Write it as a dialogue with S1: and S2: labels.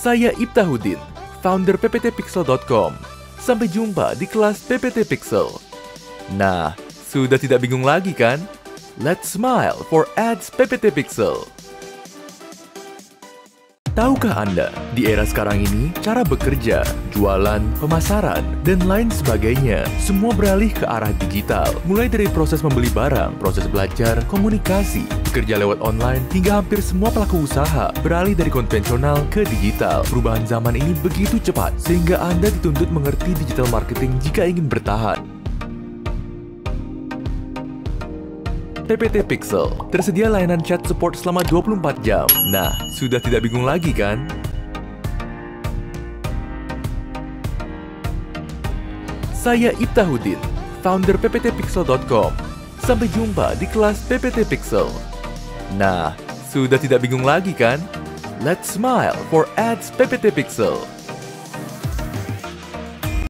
S1: Saya Iftahudin, founder pptpixel.com. Sampai jumpa di kelas PPT Pixel. Nah, sudah tidak bingung lagi kan? Let's smile for ads PPT Pixel. Tahukah Anda, di era sekarang ini, cara bekerja, jualan, pemasaran, dan lain sebagainya, semua beralih ke arah digital. Mulai dari proses membeli barang, proses belajar, komunikasi, bekerja lewat online, hingga hampir semua pelaku usaha beralih dari konvensional ke digital. Perubahan zaman ini begitu cepat, sehingga Anda dituntut mengerti digital marketing jika ingin bertahan. PPT Pixel, tersedia layanan chat support selama 24 jam. Nah, sudah tidak bingung lagi kan? Saya Iftahudin, founder pptpixel.com. Sampai jumpa di kelas PPT Pixel. Nah, sudah tidak bingung lagi kan? Let's smile for ads PPT Pixel.